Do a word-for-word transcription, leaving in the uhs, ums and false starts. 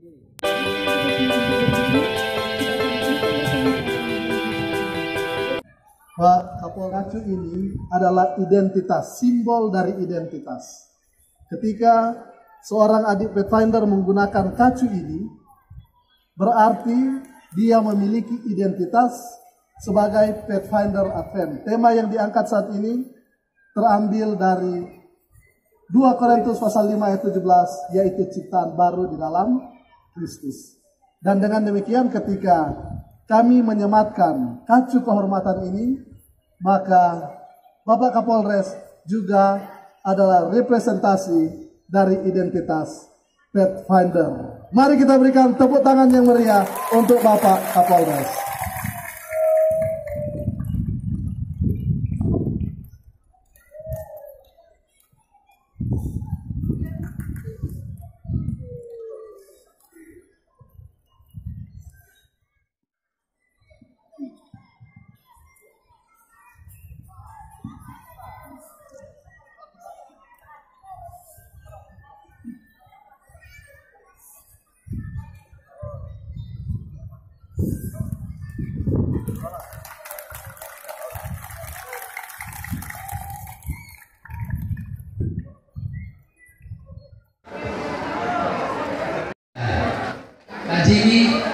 Pak Kapolres ini adalah identitas, simbol dari identitas. Ketika seorang adik Pathfinder menggunakan kacu ini, berarti dia memiliki identitas sebagai Pathfinder Advent. Tema yang diangkat saat ini terambil dari dua Korintus pasal lima ayat tujuh belas, yaitu ciptaan baru di dalam Kristus. Dan dengan demikian ketika kami menyematkan kacu kehormatan ini, maka Bapak Kapolres juga adalah representasi dari identitas Pathfinder. Mari kita berikan tepuk tangan yang meriah untuk Bapak Kapolres. Pak Jimmy